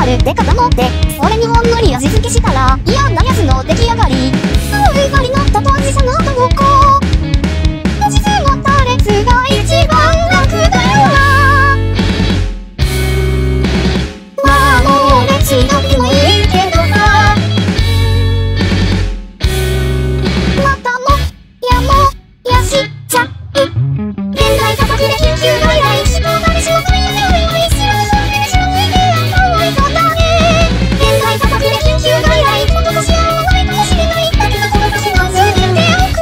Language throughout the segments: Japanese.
あるってかと思って、それにほんのり味付けしたら嫌なやつの出来上がり。うがりのたとじさのとごこ味付のタレツが一番楽だよな。まあもう別にどっちもいいけどさ、またもやもやしちゃう。現代叩きで緊急外来しとがりしまという夢を一瞬でしまいてあったのだね。現代叩きで緊急外来もともし合わないかもしれない。だけどこの年は全て遅れじゃね。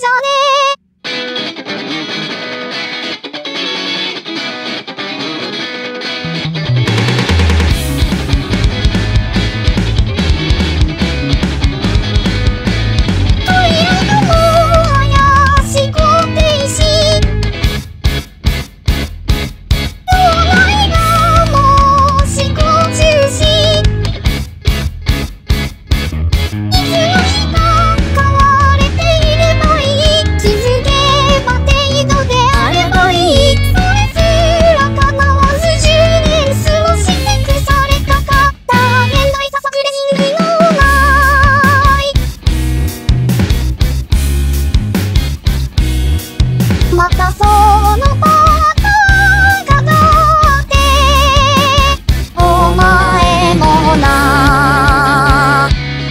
またそのパターンがどってお前もな。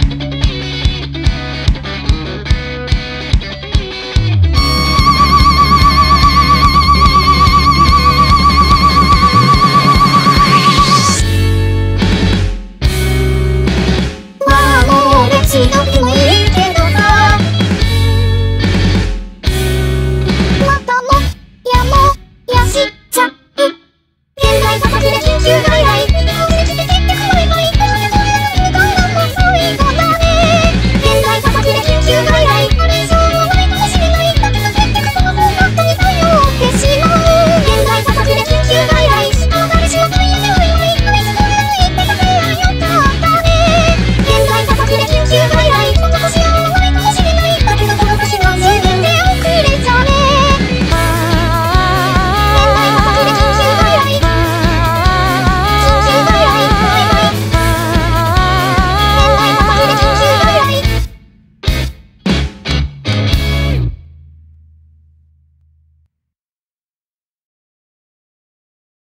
まあもう別にどっちもいいけどさ、しちゃう。現代叩きで緊急外来